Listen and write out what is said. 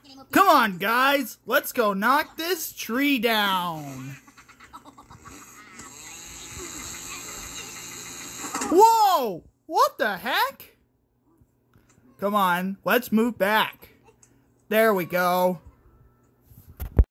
Come on, guys. Let's go knock this tree down. Whoa! What the heck? Come on, let's move back. There we go.